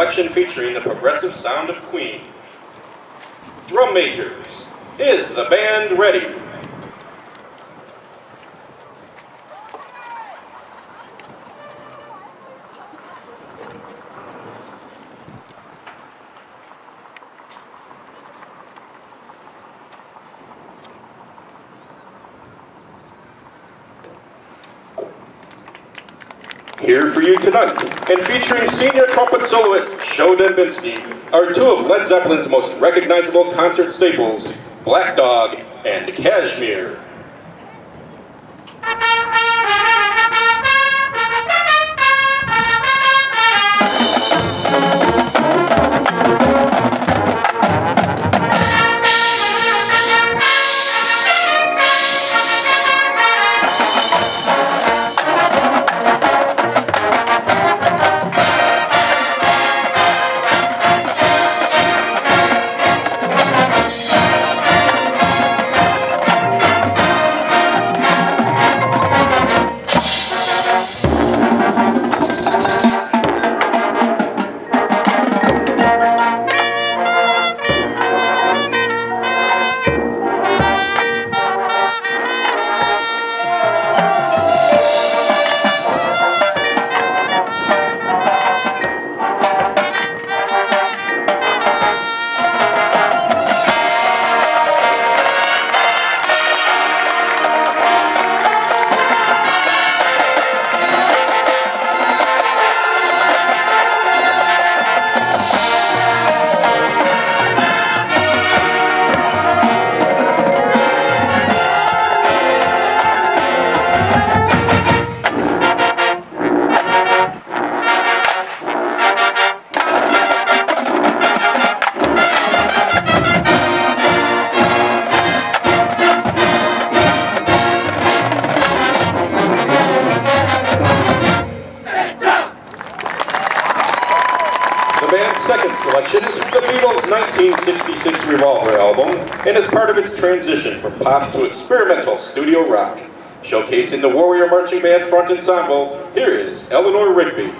selection featuring the progressive sound of Queen. Drum majors, is the band ready? Here for you tonight, and featuring senior trumpet soloist Sho Dembinski, are two of Led Zeppelin's most recognizable concert staples, Black Dog and Kashmir. The band's second selection is from the Beatles' 1966 Revolver album and is part of its transition from pop to experimental studio rock. Showcasing the Warrior Marching Band front ensemble, here is Eleanor Rigby.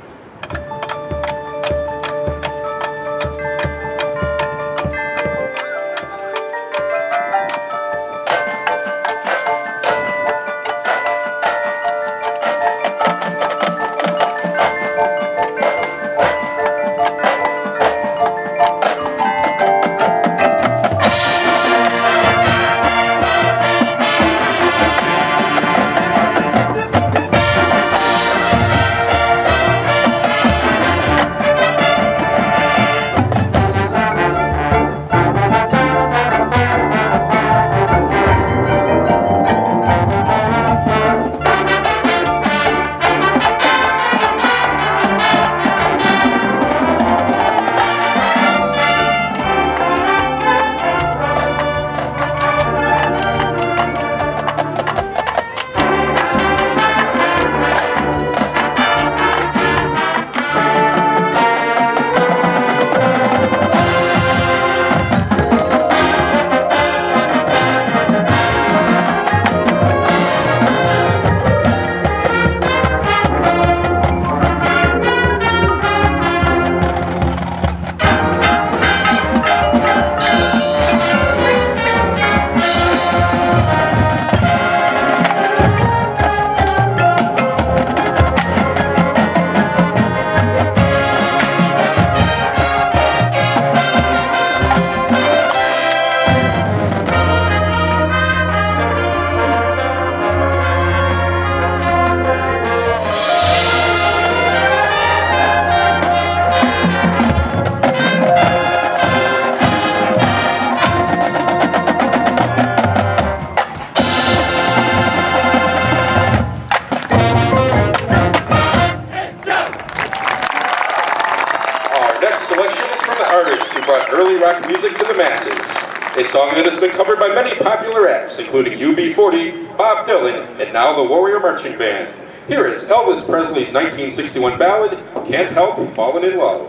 Early rock music to the masses. A song that has been covered by many popular acts, including UB40, Bob Dylan, and now the Warrior Marching Band. Here is Elvis Presley's 1961 ballad, Can't Help Falling in Love.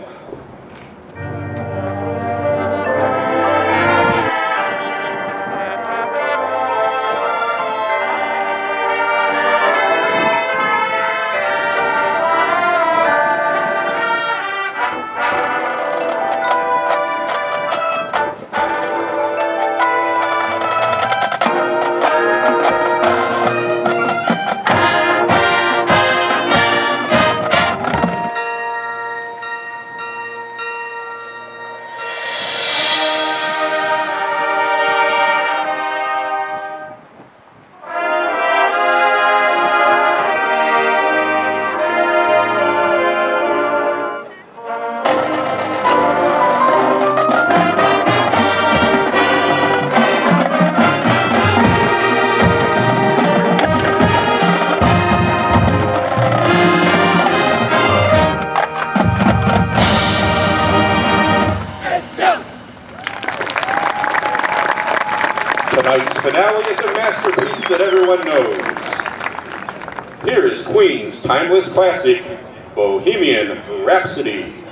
finale is a masterpiece that everyone knows. Here is Queen's timeless classic, Bohemian Rhapsody.